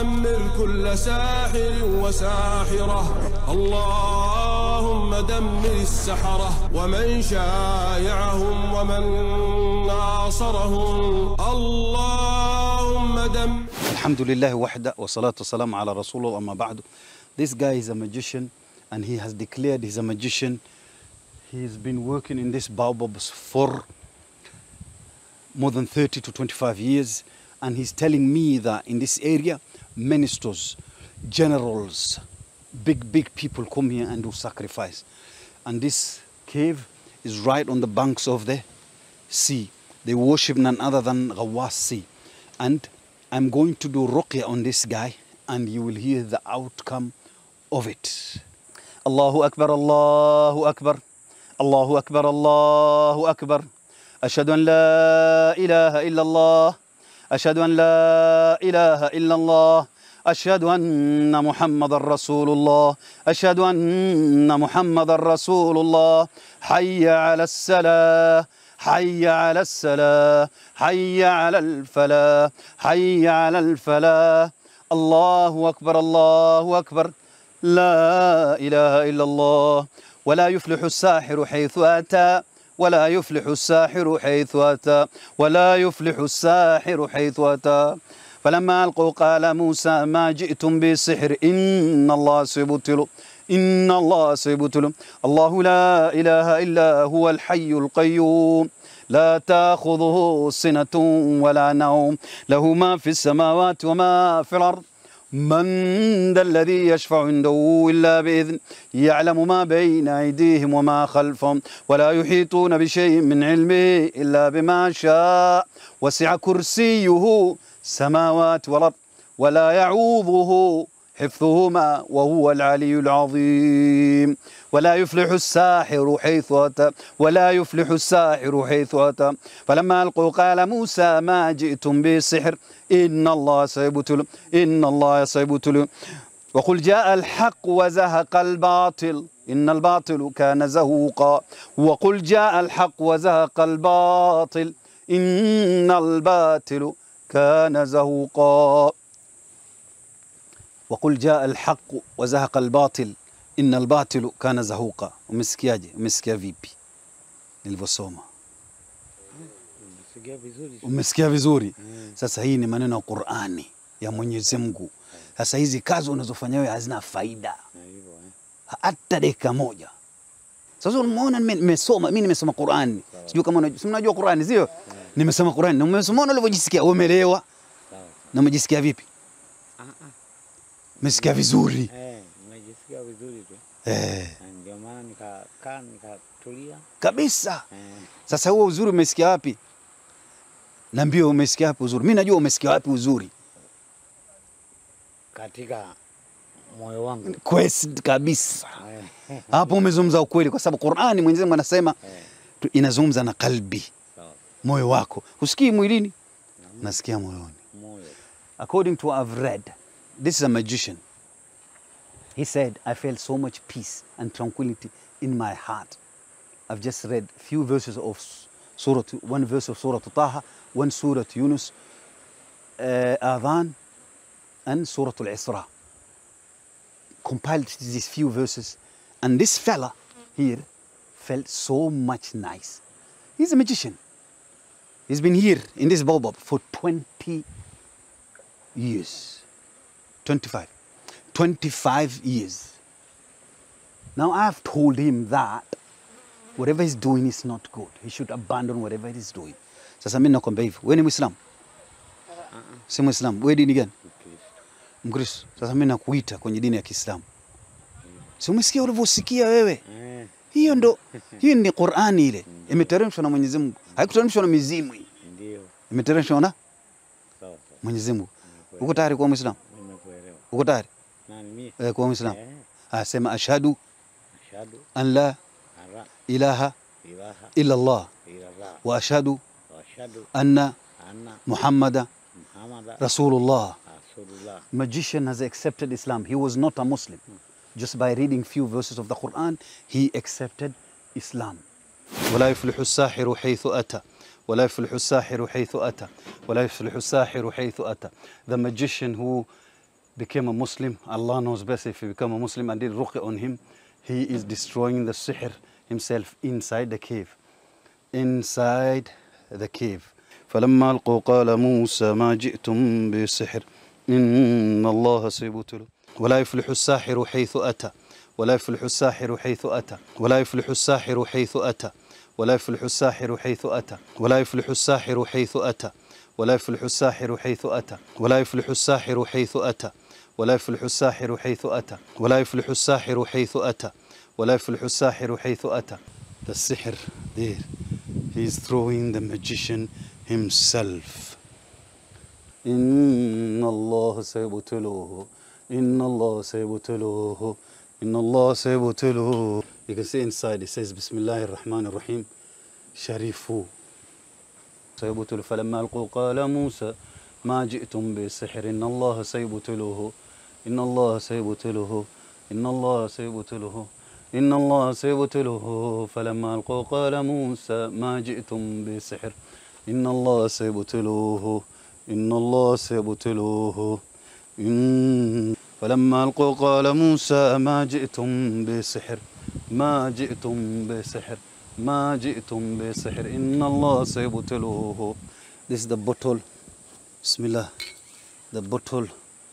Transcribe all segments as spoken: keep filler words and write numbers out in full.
دمر كل ساحر وساحرة. اللهم دمر السحرة ومن شايعهم ومن ناصرهم. اللهم دمر. الحمد لله وحده والصلاة والسلام على رسول الله. أما بعد. This guy is a magician and he has declared he's a magician. He's been working in this baobabs for more than thirty to twenty-five years, and he's telling me that in this area, ministers, generals, big, big people come here and do sacrifice. And this cave is right on the banks of the sea. They worship none other than Ghawwas Sea. And I'm going to do Ruqya on this guy, and you will hear the outcome of it. Allahu Akbar, Allahu Akbar, Allahu Akbar, Allahu Akbar. أشهد أن لا إله إلا الله أشهد أن لا إله إلا الله أشهد أن محمد رسول الله أشهد أن محمد رسول الله. حي على الصلاة حي على الصلاة حي على الفلاح حي على الفلاح. الله أكبر الله أكبر لا إله إلا الله. ولا يفلح الساحر حيث أتى ولا يفلح الساحر حيث أتى ولا يفلح الساحر حيث أتى. فلما ألقوا قال موسى ما جئتم بالسحر إن الله سيبطله إن الله سيبطله. الله لا إله إلا هو الحي القيوم لا تأخذه سنة ولا نوم له ما في السماوات وما في الأرض. من ذا الذي يشفع عنده إلا بإذن يعلم ما بين أيديهم وما خلفهم ولا يحيطون بشيء من علمه إلا بما شاء. وسع كرسيه السماوات والأرض ولا يعوضه حفظهما وهو العلي العظيم. ولا يفلح الساحر حيث أتى ولا يفلح الساحر حيث أتى. فلما ألقوا قال موسى ما جئتم بالسحر إن الله سيبطله إن الله سيبطله. وقل جاء الحق وزهق الباطل إن الباطل كان زهوقا. وقل جاء الحق وزهق الباطل إن الباطل كان زهوقا. وقل جاء الحق وزهق الباطل إن الباطل كان زهوقا. Umesikiaje? Umesikia vipi nilivyosoma? Umesikia vizuri? Sasa hii ni maneno ya Qur'ani ya Mwenyezi Mungu. Sasa hizi kazi unazofanya wewe hazina faida hata dakika moja. Sasa unaona nimesoma, mimi nimesoma Qur'ani. Sijui kama unajua Qur'ani, sio? Nimesoma Qur'ani na umesoma ulivyojisikia. Umeelewa? Na umejisikia vipi? Umesikia vizuri? Eh, nimejisikia vizuri tu. Eh. Ndio maana nikakaa nikatulia kabisa. Eh. Sasa huo uzuri umesikia wapi? Niambie umesikia wapi uzuri? Mimi najua umesikia wapi uzuri. Katika moyo wangu. Kwesi kabisa. Hapo umezungumza ukweli, kwa sababu Qur'ani Mwenyezi Mungu anasema inazungumza na kalbi. Moyo wako. Usikii mwilini? Nasikia moyoni. Moyo. According to what I've read, this is a magician. He said, I felt so much peace and tranquility in my heart. I've just read a few verses of Surah, one verse of Surah Taha, one Surah Yunus, uh, Adhan, and Surah Al-Isra. Compiled these few verses. And this fella here felt so much nice. He's a magician. He's been here in this baobab for twenty years. twenty-five. twenty-five years. Now I've told him that whatever he's doing is not good. He should abandon whatever he's doing. Sasa mimi nakwambia hivi, wewe ni Muislamu? Si Muislamu. Wewe dini gani? Mkristo. Sasa mimi nakuita kwenye dini ya Kiislamu. Si umesikia ulivyosikia wewe? Hiyo ndo, hiyo ni Qur'ani ile. Imeteremshwa na Mwenyezi Mungu. Haikuteremshwa na mizimu hii. Ndio. Imeteremshwa na sawa. Mwenyezi Mungu. Uko tayari kuwa Muislamu? Nimekuelewa. Uko tayari? Nani mimi? Eh, kuwa Muislamu. Ah, sema ashhadu ashhadu an la ilaha illa Allah wa ashhadu anna Muhammada Rasulullah. Magician has accepted Islam. He was not a Muslim. Just by reading few verses of the Quran, he accepted Islam. ولا يفلح الساحر حيث أتى ولا يفلح الساحر حيث أتى ولا يفلح الساحر حيث أتى. The magician who became a Muslim, Allah knows best if he became a Muslim and did ruqya on him, he is destroying the sihr himself inside the cave. Inside the cave. فلما ألقوا قال موسى ما جئتم بسحر إن الله سيبطله ولا يفلح الساحر حيث أتى ولا يفلح الساحر حيث أتى ولا يفلح الساحر حيث أتى ولا يفلح الساحر حيث أتى ولا يفلح الساحر حيث أتى ولا يفلح الساحر حيث أتى ولا يفلح الساحر حيث أتى ولا يفلح الساحر حيث أتى ولا يفلح الساحر حيث أتى ولا يفلح الساحر حيث أتى. The sihr there, he is throwing the magician himself. إن الله سيبطله إن الله سيبطله إن الله سيبطله. You can see inside it says بسم الله الرحمن الرحيم شريفو سيبطله فلما ألقوا قال موسى ما جئتم بالسحر إن الله سيبطله إن الله سيبطله إن الله سيبطله إن الله سيبطله فلما ألقوا قال موسى ما جئتم بالسحر إن الله سيبطله إن الله سيبطله إن فلما ألقوا قال موسى ما جئتم بسحر ما جئتم بسحر ما جئتم بسحر إن الله سيبطله. This is the bottle. Bismillah. The bottle.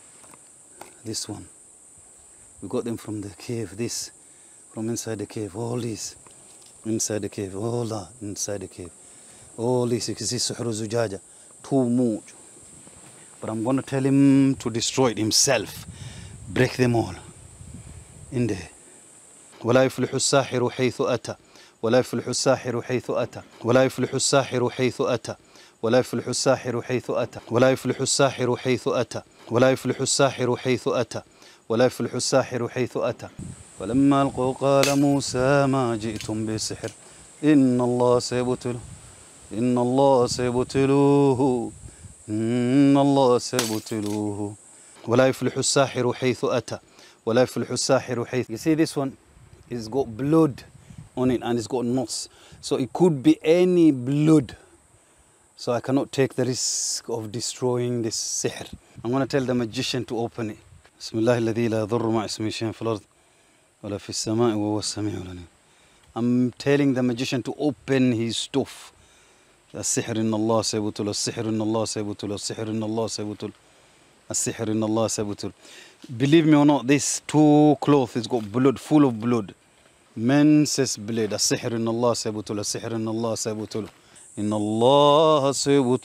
This one. We got them from the cave. This. From inside the cave. All these. Inside the cave. All that. Inside the cave. All these. You can see Suhru Zujaja. Too much. But I'm going to tell him to destroy it himself. Break them all. In there. ولا يفلح الساحر حيث أتى ولا يفلح الساحر حيث أتى ولا يفلح الساحر حيث أتى ولا يفلح الساحر حيث أتى ولا يفلح الساحر حيث أتى ولا يفلح الساحر حيث أتى ولا يفلح الساحر حيث أتى. فلما ألقوا قال موسى ما جئتم بسحر إن الله سيبطله إن الله سيبطله إن الله سيبطله ولا يفلح الساحر حيث أتى ولا يفلح الساحر حيث. You see this one? It's got blood on it and it's got knots. So it could be any blood. So I cannot take the risk of destroying this sihr. I'm going to tell the magician to open it. بسم الله الذي لا يضر مع اسمه شيء في الأرض ولا في السماء وهو السميع العليم. I'm telling the magician to open his stuff. السحر إن الله سيبطل السحر إن الله سيبطل السحر إن الله سيبطل السحر إن الله سيبطل. Believe me or not, this two cloth has got blood, full of blood. Menses blood. السحر إن الله سيبطل السحر إن الله سيبطل إن الله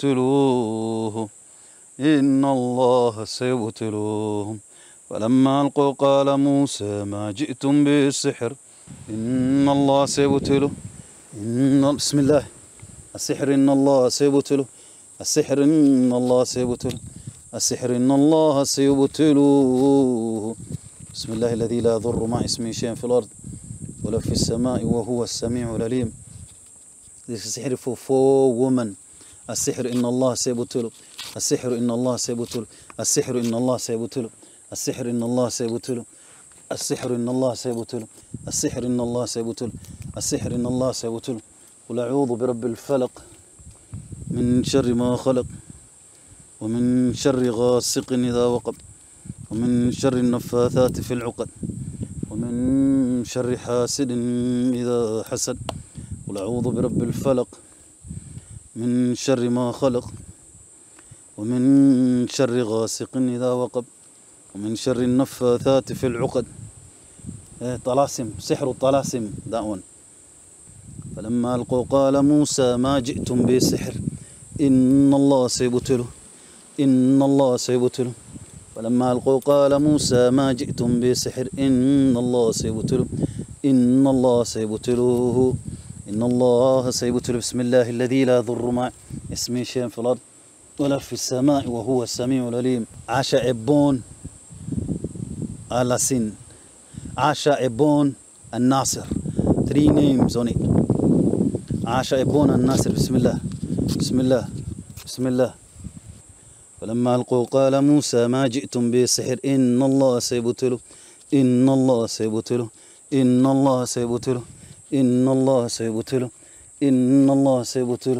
سيبطله إن الله سيبطله. فلما ألقوا قال موسى ما جئتم بالسحر إن الله سيبطله إن بسم الله السحر إن الله سيبطله السحر إن الله سيبطله السحر إن الله سيبطله. بسم الله الذي لا يضر مع اسمه شيء في الأرض ولا في السماء وهو السميع العليم. This is sihr for four women. السحر إن الله سيبطله السحر إن الله سيبطله السحر إن الله سيبطله السحر إن الله سيبطله السحر إن الله سيبطله السحر إن الله سيبطله السحر إن الله سيبطله. قل أعوذ برب الفلق من شر ما خلق ومن شر غاسق إذا وقب ومن شر النفاثات في العقد ومن شر حاسد إذا حسد. قل أعوذ برب الفلق من شر ما خلق ومن شر غاسق إذا وقب ومن شر النفاثات في العقد. طلاسم سحر الطلاسم that one. فلما ألقوا قال موسى ما جئتم بسحر إن الله سيبطله إن الله سيبطله. فلما ألقوا قال موسى ما جئتم بسحر إن الله سيبطله إن الله سيبطله إن الله سيبطله. بسم الله الذي لا يضر مع اسمه شيء في الأرض ولا في السماء وهو السميع العليم. عاشا عبون Alasin, Asha Ibn and Nasir. Three names on it. Asha Ibn and Nasir. Bismillah. Bismillah. Bismillah. فلما ألقوا قال موسى ما جئتم بسحر إن الله سيبطله إن الله سيبطله إن الله سيبطله إن الله سيبطله إن الله سيبطله.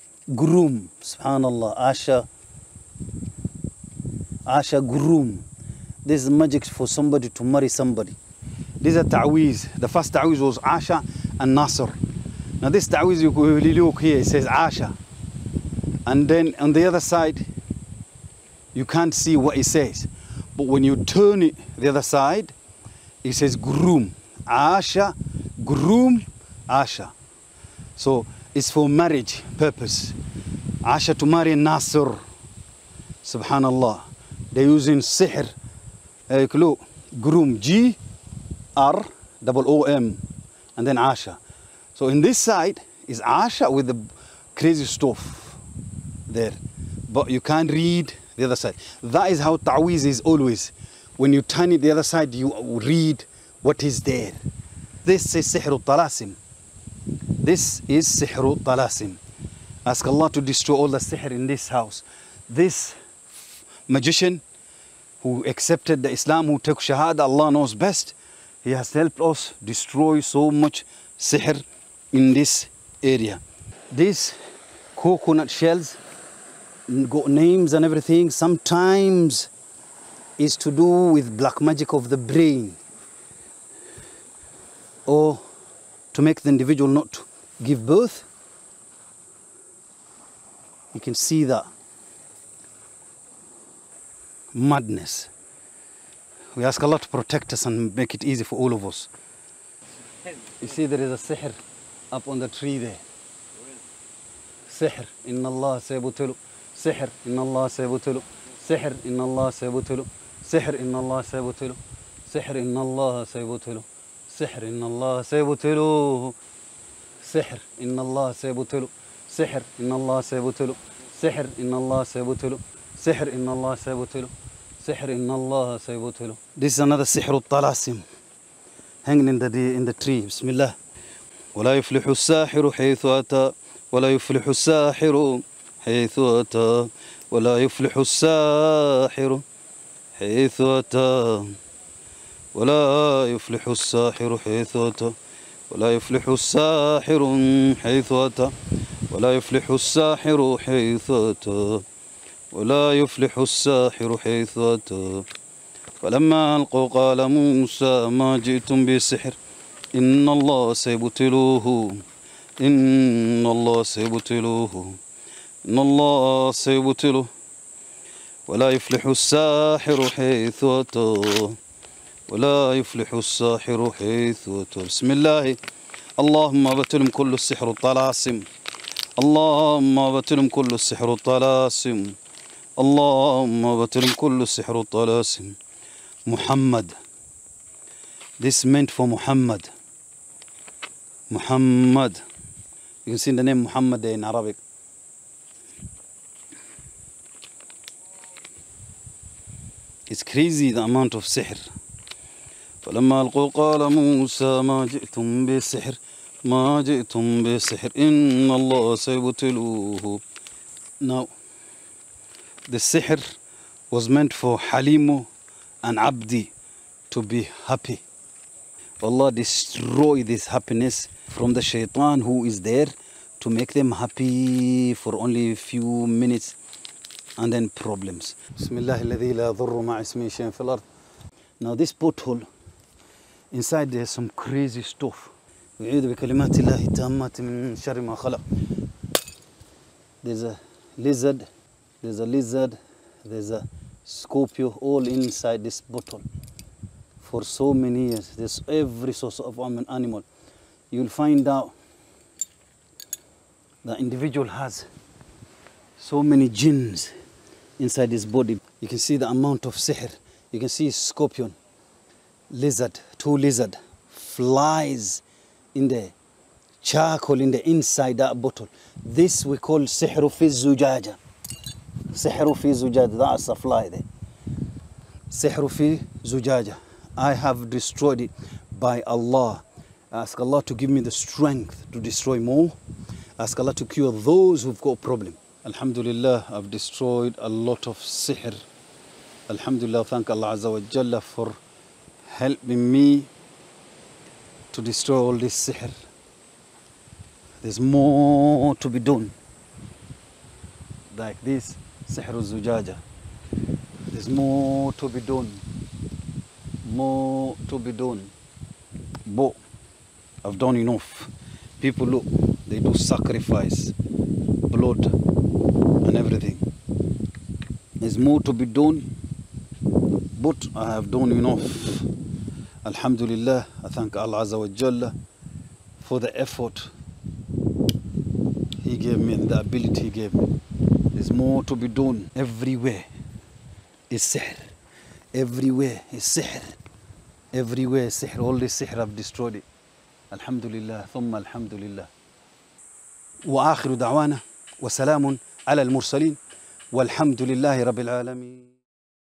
Groom. Subhanallah. Asha Asha Groom. This is magic for somebody to marry somebody. These are ta'weez. The first ta'weez was Asha and Nasr. Now this ta'weez, you look here, it says Asha. And then on the other side, you can't see what it says. But when you turn it the other side, it says groom. Asha, groom, Asha. So it's for marriage purpose. Asha to marry Nasr. Subhanallah. They're using sihr. Uh, look, groom, G R double O M, and then Asha. So in this side is Asha with the crazy stuff there. But you can't read the other side. That is how ta'weez is always. When you turn it the other side, you read what is there. This is sihr talasim. This is sihr talasim. Ask Allah to destroy all the sihr in this house. This magician who accepted the Islam, who took Shahada, Allah knows best. He has helped us destroy so much sihr in this area. These coconut shells got names and everything. Sometimes is to do with black magic of the brain, or to make the individual not to give birth. You can see that madness. We ask Allah to protect us and make it easy for all of us. You see there is a sihr up on the tree there. Sihr, inna Allah sayabutilu. Sihr, inna Allah sayabutilu. Sihr, inna Allah sayabutilu. Sihr, inna Allah sayabutilu. Sihr, inna Allah sayabutilu. Sihr, inna Allah sayabutilu. Sihr, inna Allah sayabutilu. Sihr, inna Allah sayabutilu. Sihr, inna Allah sayabutilu. Sihr, inna Allah sayabutilu. Sihr, inna Allah sayabutilu. This is another sihr al-talasim hanging in the in the tree. Bismillah. ولا يفلح الساحر حيث أتى ولا يفلح الساحر حيث أتى ولا يفلح الساحر حيث أتى ولا يفلح الساحر حيث أتى ولا يفلح الساحر حيث أتى ولا يفلح الساحر حيث أتى ولا يفلح الساحر حيث أتى فلما ألقوا قال موسى ما جئتم بسحر إن الله سيبطله إن الله سيبطله إن الله سيبطله ولا يفلح الساحر حيث أتى ولا يفلح الساحر حيث أتى بسم الله اللهم بتلم كل السحر الطلاسم اللهم بتلم كل السحر الطلاسم اللهم بتلم كل السحر الطلاسم Muhammad. This meant for Muhammad. Muhammad. You can see the name Muhammad there in Arabic. It's crazy the amount of sihr. فلما ألقوا قال موسى ما جئتم بسحر ما جئتم بسحر إن الله سيبطله. Now, the sihr was meant for Halimu and Abdi to be happy. Allah destroy this happiness from the shaitan who is there to make them happy for only a few minutes and then problems. Bismillah alladhi la yadurru ma'a ismihi shay'un fil ard. Now this pothole, inside there's some crazy stuff. وَأَعُوذُ بِكَلِمَاتِ اللَّهِ التَّامَّاتِ مِنْ شَرِّ مَا خَلَقَ. There's a lizard, there's a lizard, there's a scorpio, all inside this bottle for so many years. There's every source of animal. You'll find out the individual has so many jinns inside his body. You can see the amount of sihr. You can see scorpion, lizard, two lizard, flies in there, charcoal in the inside that bottle. This we call sihru fi zujaja. Sihru fi zujaja, that's a fly there. Sihru fi zujaja. I have destroyed it by Allah. Ask Allah to give me the strength to destroy more. Ask Allah to cure those who've got a problem. Alhamdulillah, I've destroyed a lot of sihr. Alhamdulillah, thank Allah Azza wa Jalla for helping me to destroy all this sihr. There's more to be done. Like this, sihr al-zujaja. There's more to be done. more to be done. But I've done enough. People look, they do sacrifice, blood and everything. There's more to be done, but I have done enough. Alhamdulillah, I thank Allah Azza wa Jalla for the effort He gave me and the ability He gave me. There's more to be done. Everywhere is sihr. Everywhere is sihr. Everywhere is sihr. All this sihr I've destroyed it. Alhamdulillah, thumma alhamdulillah. وآخر دعوانا وسلام على المرسلين والحمد لله رب العالمين.